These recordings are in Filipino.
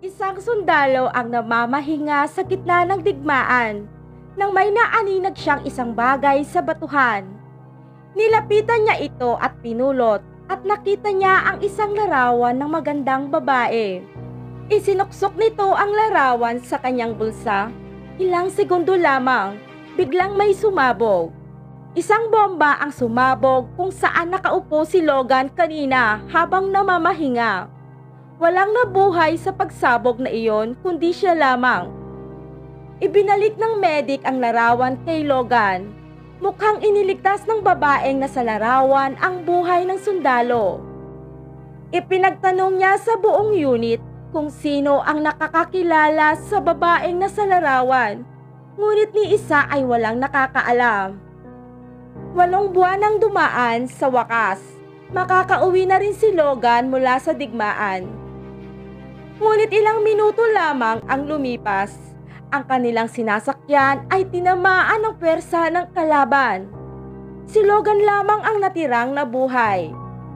Isang sundalo ang namamahinga sa gitna ng digmaan nang may naaninag siyang isang bagay sa batuhan. Nilapitan niya ito at pinulot at nakita niya ang isang larawan ng magandang babae. Isinuksok nito ang larawan sa kanyang bulsa. Ilang segundo lamang, biglang may sumabog. Isang bomba ang sumabog kung saan nakaupo si Logan kanina habang namamahinga. Walang nabuhay sa pagsabog na iyon kundi siya lamang. Ibinalik ng medic ang larawan kay Logan. Mukhang iniligtas ng babaeng nasa larawan ang buhay ng sundalo. Ipinagtanong niya sa buong unit kung sino ang nakakakilala sa babaeng nasa larawan, ngunit ni isa ay walang nakakaalam. 8 buwan ang dumaan, sa wakas, makakauwi na rin si Logan mula sa digmaan. Ngunit ilang minuto lamang ang lumipas, ang kanilang sinasakyan ay tinamaan ng pwersa ng kalaban. Si Logan lamang ang natirang nabuhay.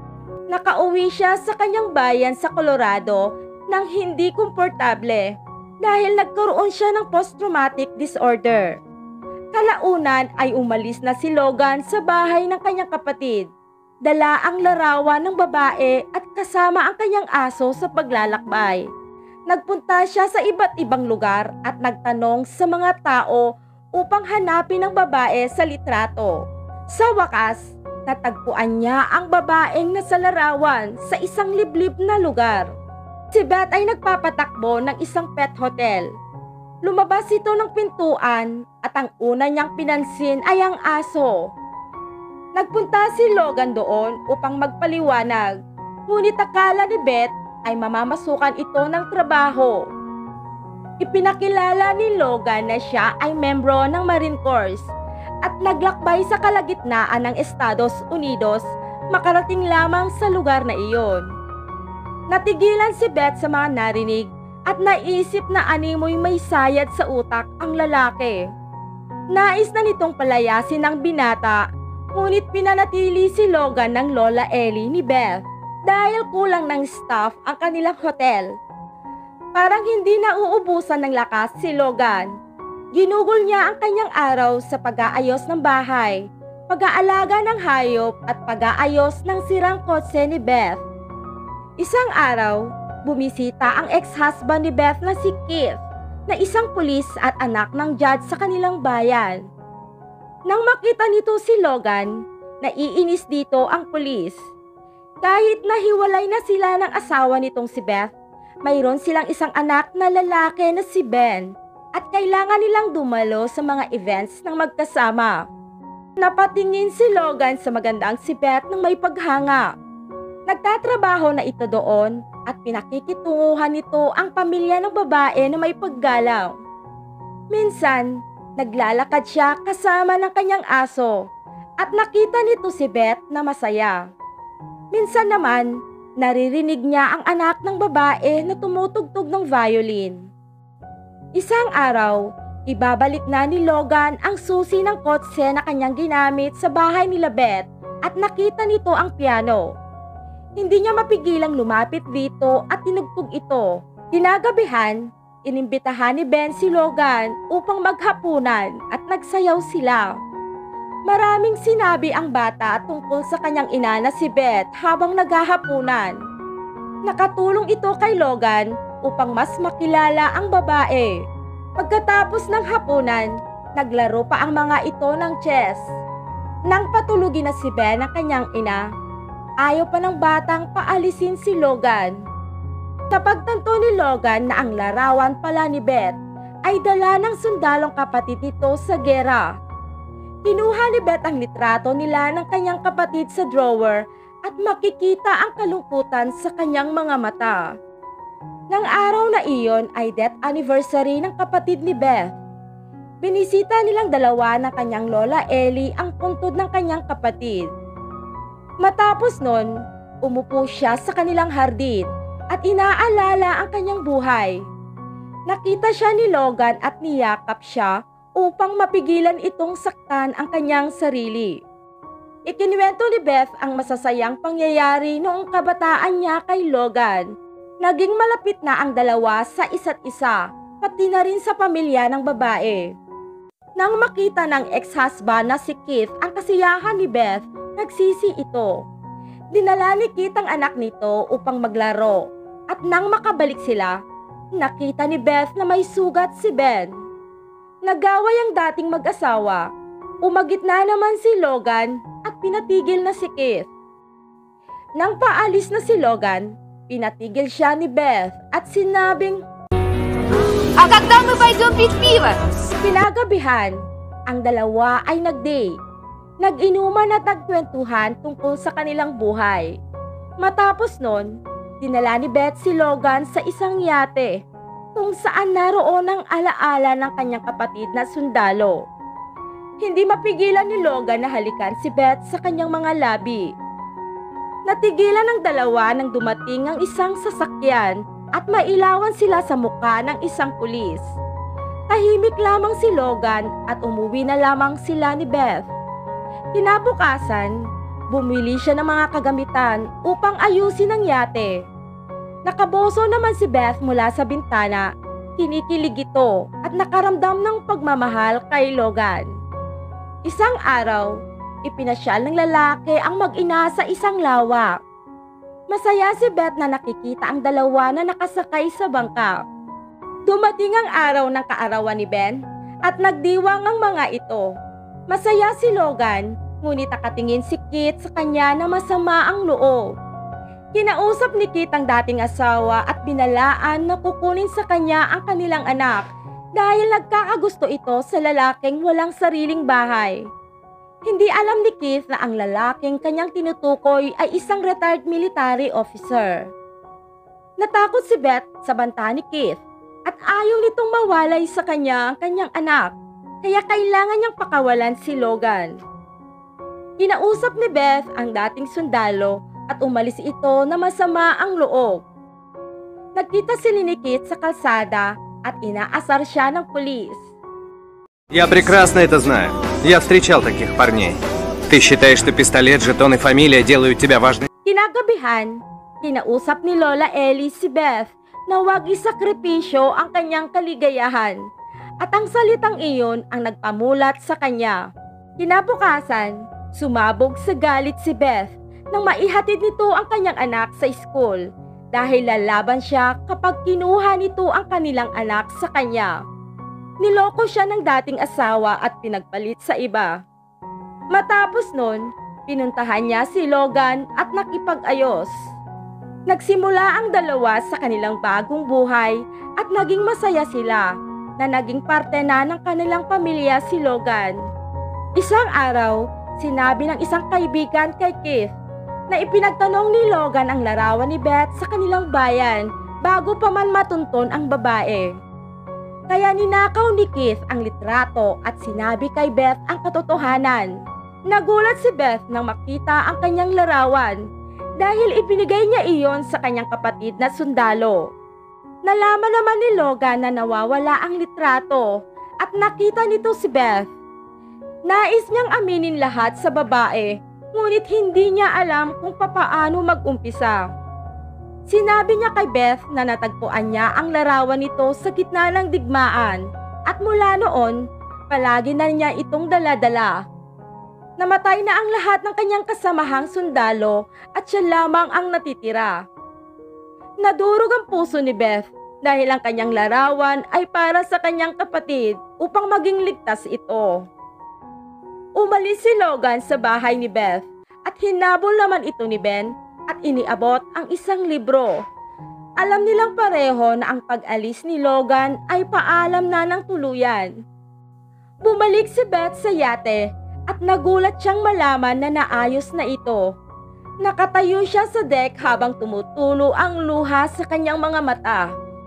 Nakauwi siya sa kanyang bayan sa Colorado nang hindi komportable dahil nagkaroon siya ng post-traumatic disorder. Kalaunan ay umalis na si Logan sa bahay ng kanyang kapatid. Dala ang larawan ng babae at kasama ang kanyang aso sa paglalakbay. Nagpunta siya sa iba't ibang lugar at nagtanong sa mga tao upang hanapin ang babae sa litrato. Sa wakas, natagpuan niya ang babaeng nasa larawan sa isang liblib na lugar. Si Beth ay nagpapatakbo ng isang pet hotel. Lumabas ito ng pintuan at ang una niyang pinansin ay ang aso. Nagpunta si Logan doon upang magpaliwanag, ngunit akala ni Beth ay mamamasukan ito ng trabaho. Ipinakilala ni Logan na siya ay membro ng Marine Corps at naglakbay sa kalagitnaan ng Estados Unidos, makarating lamang sa lugar na iyon. Natigilan si Beth sa mga narinig at naisip na animoy may sayad sa utak ang lalaki. Nais na nitong palayasin ang binata, ngunit pinanatili si Logan ng Lola Ellie ni Beth dahil kulang ng staff ang kanilang hotel. Parang hindi nauubusan ng lakas si Logan. Ginugol niya ang kanyang araw sa pag-aayos ng bahay, pag-aalaga ng hayop at pag-aayos ng sirang kotse ni Beth. Isang araw, bumisita ang ex-husband ni Beth na si Keith, na isang pulis at anak ng judge sa kanilang bayan. Nang makita nito si Logan, naiinis dito ang pulis. Kahit nahiwalay na sila ng asawa nitong si Beth, mayroon silang isang anak na lalaki na si Ben at kailangan nilang dumalo sa mga events ng magkasama. Napatingin si Logan sa magandang si Beth ng may paghanga. Nagtatrabaho na ito doon at pinakikitunguhan nito ang pamilya ng babae na may paggalang. Minsan, naglalakad siya kasama ng kanyang aso at nakita nito si Beth na masaya. Minsan naman, naririnig niya ang anak ng babae na tumutugtog ng violin. Isang araw, ibabalik na ni Logan ang susi ng kotse na kanyang ginamit sa bahay nila Beth at nakita nito ang piano. Hindi niya mapigilang lumapit dito at tinugtog ito. Kinagabihan, inimbitahan ni Ben si Logan upang maghapunan at nagsayaw sila. Maraming sinabi ang bata tungkol sa kanyang ina na si Beth habang naghahapunan. Nakatulong ito kay Logan upang mas makilala ang babae. Pagkatapos ng hapunan, naglaro pa ang mga ito ng chess. Nang patulugin na si Ben ang kanyang ina, ayaw pa ng batang paalisin si Logan. Kapagtanto ni Logan na ang larawan pala ni Beth ay dala ng sundalong kapatid nito sa gera. Kinuha ni Beth ang litrato nila ng kanyang kapatid sa drawer at makikita ang kalungkutan sa kanyang mga mata. Nang araw na iyon ay death anniversary ng kapatid ni Beth. Binisita nilang dalawa ng kanyang Lola Ellie ang puntod ng kanyang kapatid. Matapos nun, umupo siya sa kanilang hardin at inaalala ang kanyang buhay. Nakita siya ni Logan at niyakap siya upang mapigilan itong saktan ang kanyang sarili. Ikinuwento ni Beth ang masasayang pangyayari noong kabataan niya kay Logan. Naging malapit na ang dalawa sa isa't isa, pati na rin sa pamilya ng babae. Nang makita ng ex-husband na si Keith ang kasiyahan ni Beth, nagsisi ito. Dinala ni Keith ang anak nito upang maglaro, at nang makabalik sila, nakita ni Beth na may sugat si Ben. Nagaway ang dating mag-asawa. Umagit na naman si Logan at pinatigil na si Keith. Nang paalis na si Logan, pinatigil siya ni Beth at sinabing, А когда мы пойдем пить пиво? Kinagabihan, ang dalawa ay nag-date. Nag-inuman at nagkwentuhan tungkol sa kanilang buhay. Matapos nun, dinala ni Beth si Logan sa isang yate kung saan naroon ang alaala ng kanyang kapatid na sundalo. Hindi mapigilan ni Logan na halikan si Beth sa kanyang mga labi. Natigilan ng dalawa nang dumating ang isang sasakyan at mailawan sila sa mukha ng isang pulis. Tahimik lamang si Logan at umuwi na lamang sila ni Beth. Kinabukasan, bumili siya ng mga kagamitan upang ayusin ang yate. Nakaboso naman si Beth mula sa bintana, kinikilig ito at nakaramdam ng pagmamahal kay Logan. Isang araw, ipinasyal ng lalaki ang mag-ina sa isang lawa. Masaya si Beth na nakikita ang dalawa na nakasakay sa bangka. Dumating ang araw ng kaarawan ni Ben at nagdiwang ang mga ito. Masaya si Logan, ngunit nakatingin si Keith sa kanya na masama ang loob. Kinausap ni Keith ang dating asawa at binalaan na kukunin sa kanya ang kanilang anak dahil nagkakagusto ito sa lalaking walang sariling bahay. Hindi alam ni Keith na ang lalaking kanyang tinutukoy ay isang retired military officer. Natakot si Beth sa banta ni Keith at ayaw nitong mawalay sa kanya ang kanyang anak, kaya kailangan niyang pakawalan si Logan. Kinausap ni Beth ang dating sundalo at umalis ito na masama ang loob. Nagkita sila ni Keith sa kalsada at inaasar siya ng pulis. Я прекрасно это знаю. Я встречал таких парней. Ты считаешь, что пистолет, жетон и фамилия делают тебя важной? Kinagabihan, kinausap ni Lola Ellie si Beth na huwag isakripisyo ang kanyang kaligayahan at ang salitang iyon ang nagpamulat sa kanya. Kinabukasan, sumabog sa galit si Beth nang maihatid nito ang kanyang anak sa school dahil lalaban siya kapag kinuha nito ang kanilang anak sa kanya. Niloko siya ng dating asawa at pinagpalit sa iba. Matapos nun, pinuntahan niya si Logan at nakipag-ayos. Nagsimula ang dalawa sa kanilang bagong buhay at naging masaya sila na naging parte na ng kanilang pamilya si Logan. Isang araw, sinabi ng isang kaibigan kay Keith na ipinagtanong ni Logan ang larawan ni Beth sa kanilang bayan bago pa man matunton ang babae. Kaya ninakaw ni Keith ang litrato at sinabi kay Beth ang katotohanan. Nagulat si Beth nang makita ang kanyang larawan dahil ibinigay niya iyon sa kanyang kapatid na sundalo. Nalaman naman ni Logan na nawawala ang litrato at nakita nito si Beth. Nais niyang aminin lahat sa babae, ngunit hindi niya alam kung papaano mag-umpisa. Sinabi niya kay Beth na natagpuan niya ang larawan nito sa gitna ng digmaan at mula noon, palagi na niya itong dala-dala. Namatay na ang lahat ng kanyang kasamahang sundalo at siya lamang ang natitira. Nadurog ang puso ni Beth dahil ang kanyang larawan ay para sa kanyang kapatid upang maging ligtas ito. Umalis si Logan sa bahay ni Beth at hinabol naman ito ni Ben at iniabot ang isang libro. Alam nilang pareho na ang pag-alis ni Logan ay paalam na ng tuluyan. Bumalik si Beth sa yate at nagulat siyang malaman na naayos na ito. Nakatayo siya sa deck habang tumutulo ang luha sa kanyang mga mata.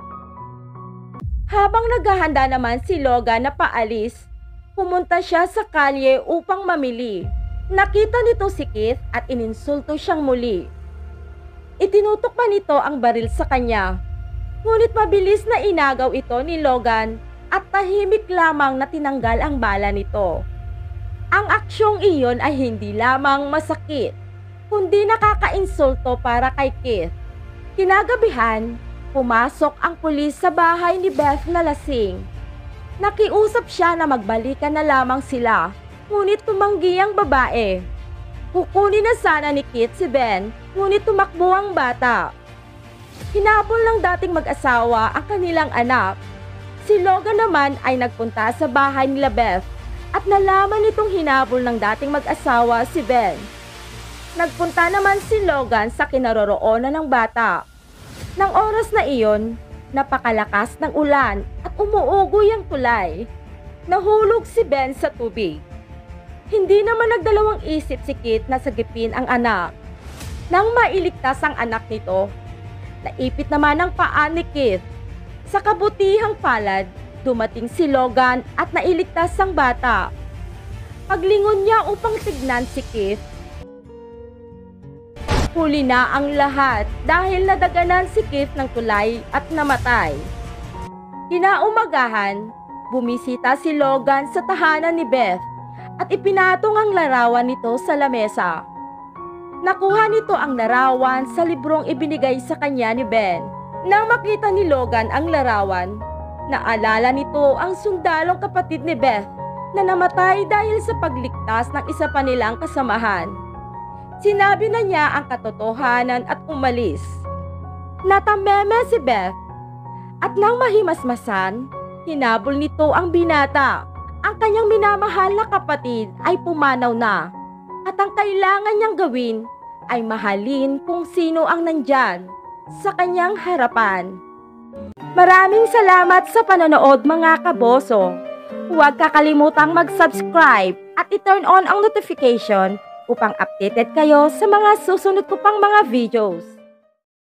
Habang naghahanda naman si Logan na paalis, pumunta siya sa kalye upang mamili. Nakita nito si Keith at ininsulto siyang muli. Itinutok pa nito ang baril sa kanya. Ngunit mabilis na inagaw ito ni Logan at tahimik lamang na tinanggal ang bala nito. Ang aksyong iyon ay hindi lamang masakit, kundi nakakainsulto para kay Keith. Kinagabihan, pumasok ang pulis sa bahay ni Beth na lasing. Nakiusap siya na magbalikan na lamang sila, ngunit tumanggi ang babae. Kukunin na sana ni Kit si Ben, ngunit tumakbo ang bata. Hinabol ng dating mag-asawa ang kanilang anak. Si Logan naman ay nagpunta sa bahay nila Beth at nalaman nitong hinabol ng dating mag-asawa si Ben. Nagpunta naman si Logan sa kinaroroonan ng bata. Nang oras na iyon, napakalakas ng ulan at umuugoy ang tulay. Nahulog si Ben sa tubig. Hindi naman nagdalawang isip si Kit na sagipin ang anak. Nang mailigtas ang anak nito, naipit naman ang paa ni Kit. Sa kabutihang palad, dumating si Logan at nailigtas ang bata. Paglingon niya upang tignan si Kit, huli na ang lahat dahil nadaganan si Keith ng tulay at namatay. Kinaumagahan, bumisita si Logan sa tahanan ni Beth at ipinatong ang larawan nito sa lamesa. Nakuha nito ang larawan sa librong ibinigay sa kanya ni Ben. Nang makita ni Logan ang larawan, naalala nito ang sundalong kapatid ni Beth na namatay dahil sa pagligtas ng isa pa nilang kasamahan. Sinabi na niya ang katotohanan at umalis. Natameme si Beth at nang mahimasmasan, hinabol nito ang binata. Ang kanyang minamahal na kapatid ay pumanaw na at ang kailangan niyang gawin ay mahalin kung sino ang nandyan sa kanyang harapan. Maraming salamat sa panonood mga kaboso. Huwag kakalimutang mag-subscribe at i-turn on ang notification upang updated kayo sa mga susunod ko pang mga videos.